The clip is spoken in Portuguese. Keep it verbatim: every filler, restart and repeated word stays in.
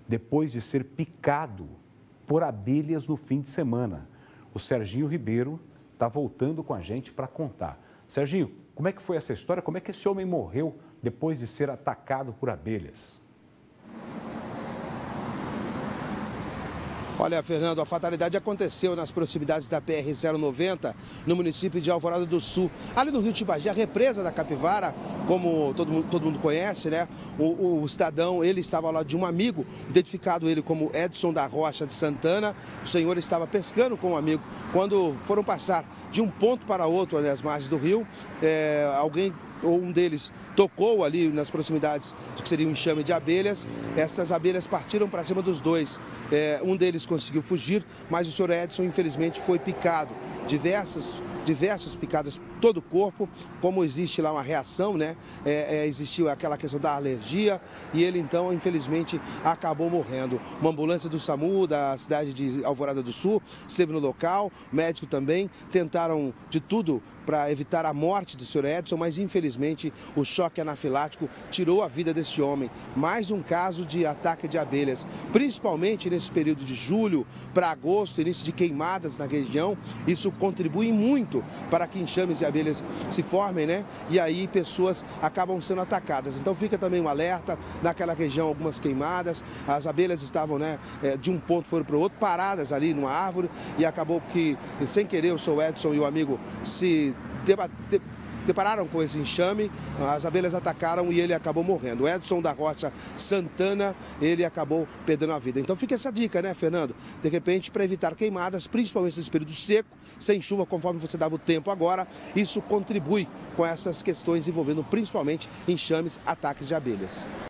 depois de ser picado por abelhas no fim de semana. O Serginho Ribeiro está voltando com a gente para contar. Serginho, como é que foi essa história? Como é que esse homem morreu depois de ser atacado por abelhas? Olha, Fernando, a fatalidade aconteceu nas proximidades da P R zero noventa, no município de Alvorada do Sul. Ali no Rio Tibagi, a represa da Capivara, como todo mundo, todo mundo conhece, né? O, o cidadão, ele estava lá de um amigo, identificado ele como Edson da Rocha de Santana. O senhor estava pescando com um amigo. Quando foram passar de um ponto para outro, ali às margens do rio, é, alguém... ou um deles tocou ali nas proximidades do que seria um enxame de abelhas. Essas abelhas partiram para cima dos dois. É, um deles conseguiu fugir, mas o senhor Edson, infelizmente, foi picado. Diversas, diversas picadas, todo o corpo. Como existe lá uma reação, né? É, é, existiu aquela questão da alergia e ele, então, infelizmente, acabou morrendo. Uma ambulância do SAMU, da cidade de Alvorada do Sul, esteve no local, médico também, tentaram de tudo para evitar a morte do senhor Edson, mas, infelizmente, Infelizmente, o choque anafilático tirou a vida desse homem. Mais um caso de ataque de abelhas, principalmente nesse período de julho para agosto, início de queimadas na região. Isso contribui muito para que enxames de abelhas se formem, né? E aí pessoas acabam sendo atacadas. Então fica também um alerta, naquela região algumas queimadas, as abelhas estavam, né, de um ponto foram para o outro, paradas ali numa árvore, e acabou que, sem querer, o seu Edson e o amigo se debateram, depararam com esse enxame, as abelhas atacaram e ele acabou morrendo. O Edson da Rocha Santana, ele acabou perdendo a vida. Então fica essa dica, né, Fernando? De repente, para evitar queimadas, principalmente nesse período seco, sem chuva, conforme você dava o tempo agora, isso contribui com essas questões envolvendo principalmente enxames, ataques de abelhas.